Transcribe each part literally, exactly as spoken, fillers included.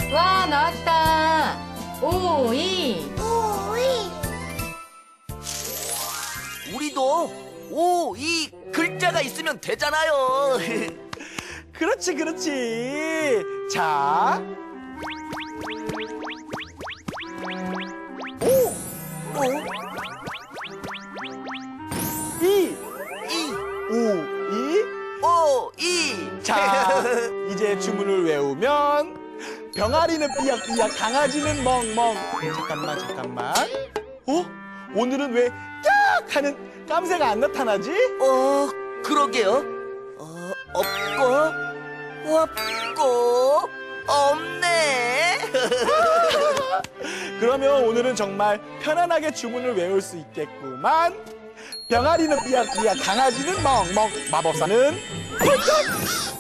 와, 나왔다. 오이. 오이. 우리도 오, 이 글자가 있으면 되잖아요. 그렇지, 그렇지. 자. 오! 오! 이! 이, 오! 이! 오, 이. 자, 이제 주문을 외우면 병아리는 삐약삐약, 강아지는 멍멍. 잠깐만, 잠깐만. 어? 오늘은 왜 딱 하는 깜새가 안 나타나지? 어, 그러게요. 어, 없고, 없고, 없네. 그러면 오늘은 정말 편안하게 주문을 외울 수 있겠구만. 병아리는 삐약삐약, 강아지는 멍멍, 마법사는 꿀꺽!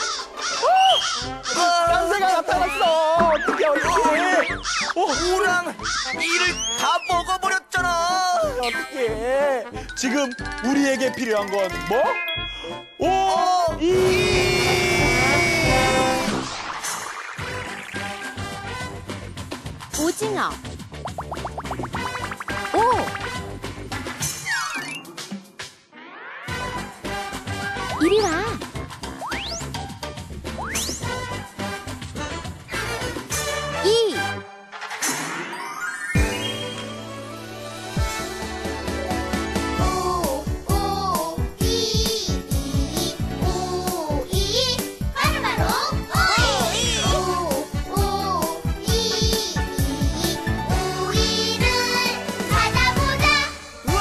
어! 깜새가 나타났어. 어떡해, 어떡해. 어, 우랑 이를 다 먹어버렸잖아. 어떡해. 지금 우리에게 필요한 건 뭐? 오, 이. 오징어. 오. 이리 와. 이. 오, 오, 이, 이, 오, 이. 바로바로 오이. 오, 오, 이, 이, 오이를 찾아보자.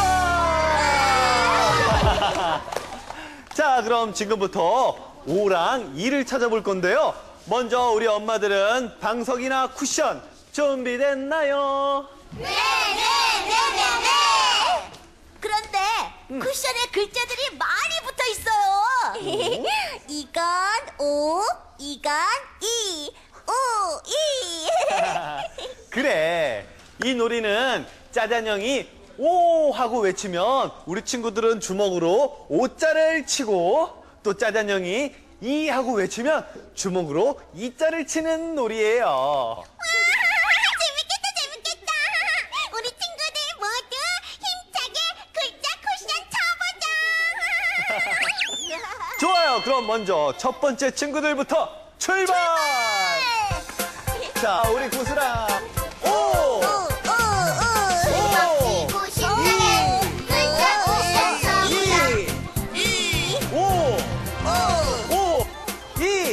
우와! 자, 그럼 지금부터 오랑 이를 찾아볼 건데요. 먼저 우리 엄마들은 방석이나 쿠션 준비됐나요? 네, 네, 네, 네, 네. 그런데 쿠션에 글자들이 많이 붙어 있어요. 이건 오, 이건 이, 오, 이. 그래, 이 놀이는 짜잔형이 오 하고 외치면 우리 친구들은 주먹으로 오자를 치고, 또 짜잔형이 이 하고 외치면 주먹으로 이자를 치는 놀이예요. 와, 재밌겠다, 재밌겠다. 우리 친구들 모두 힘차게 글자 쿠션 쳐보자. 좋아요. 그럼 먼저 첫 번째 친구들부터 출발! 자, 우리 구슬아. 오! 오, 오, 오. 오! 멋지고 신나게 글자 쿠션 쳐보자. 이, 오! 오! 이!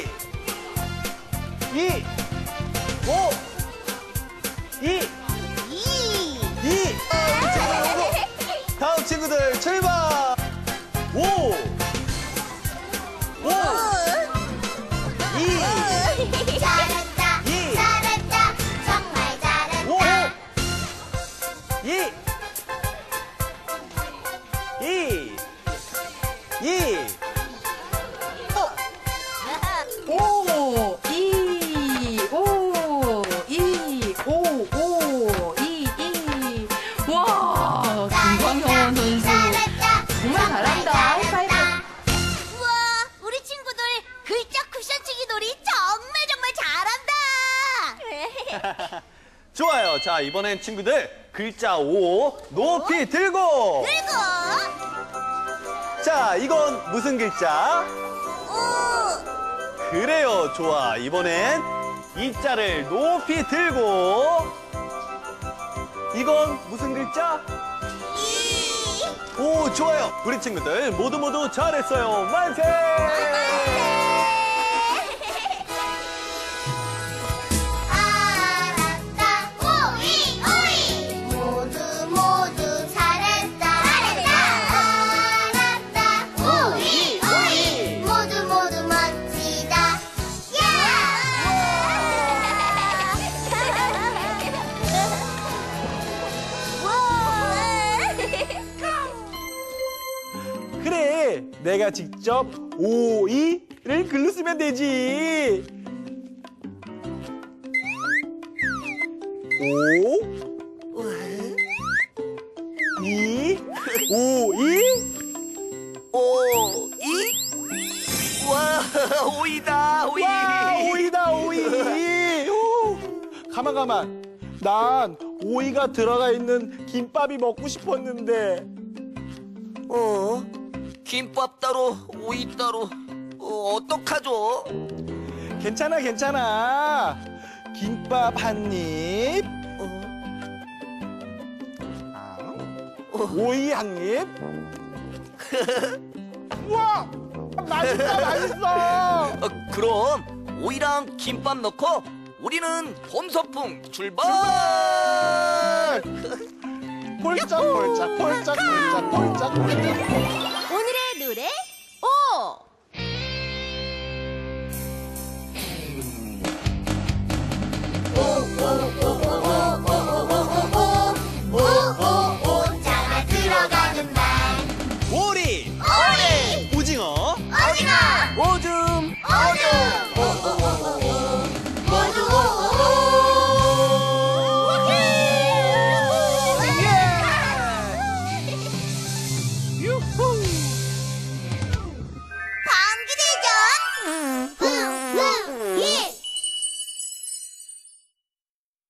이! 오! 이! 이. 이! 다음 친구들 출발! 오! 오! 이! 잘한다, 이. 잘한다, 정말 오! 잘한다. 이! 이! 이! 오, 이, 오, 이, 오, 오, 이, 이. 와, 김광현 선수. 잘한다, 정말 잘한다. 하이파이브. 우와, 우리 친구들 글자 쿠션치기 놀이 정말 정말 잘한다. 좋아요. 자, 이번엔 친구들 글자 오 높이 들고. 그리고 자, 이건 무슨 글자? 오, 그래요. 좋아. 이번엔 이자를 높이 들고. 이건 무슨 글자? 이. 오, 좋아요. 우리 친구들 모두 모두 잘했어요. 만세! 알았다, 오이, 오이. 모두 모두 잘했다. 알았다, 오이, 오이. 모두 모두 멋지다. 그래, 내가 직접 오이를 글로 쓰면 되지. 오, 이, 오이. 오, 이. 와, 오이다, 오이. 와, 오이다, 오이. 오. 가만 가만. 난 오이가 들어가 있는 김밥이 먹고 싶었는데. 어? 김밥 따로 오이 따로 어, 어떡하죠? 괜찮아 괜찮아. 김밥 한 입, 어? 오이 한 입. 우와, 맛있어 맛있어. 어, 그럼 오이랑 김밥 넣고 우리는 봄소풍 출발! 폴짝 폴짝 폴짝 폴짝 폴짝 폴짝.